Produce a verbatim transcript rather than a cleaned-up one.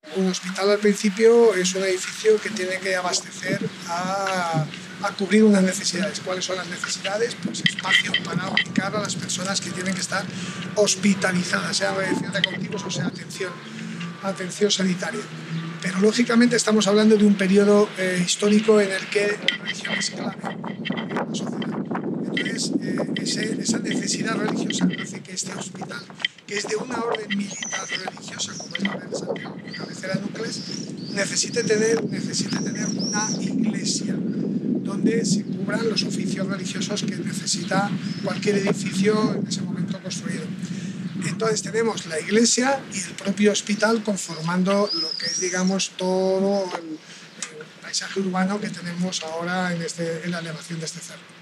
Un hospital al principio es un edificio que tiene que abastecer a, a cubrir unas necesidades. ¿Cuáles son las necesidades? Pues espacio para ubicar a las personas que tienen que estar hospitalizadas, sea medición de cautivos o sea atención, atención sanitaria. Pero lógicamente estamos hablando de un periodo eh, histórico en el que la religión es clave en la sociedad. Entonces, eh, ese, esa necesidad religiosa hace que este hospital, que es de una orden militar religiosa, como es la Orden de Santiago, con cabecera de Núclez, necesite tener, necesite tener una iglesia donde se cubran los oficios religiosos que necesita cualquier edificio en ese momento construido. Entonces tenemos la iglesia y el propio hospital conformando lo que es, digamos, todo el, el paisaje urbano que tenemos ahora en, este, en la elevación de este cerro.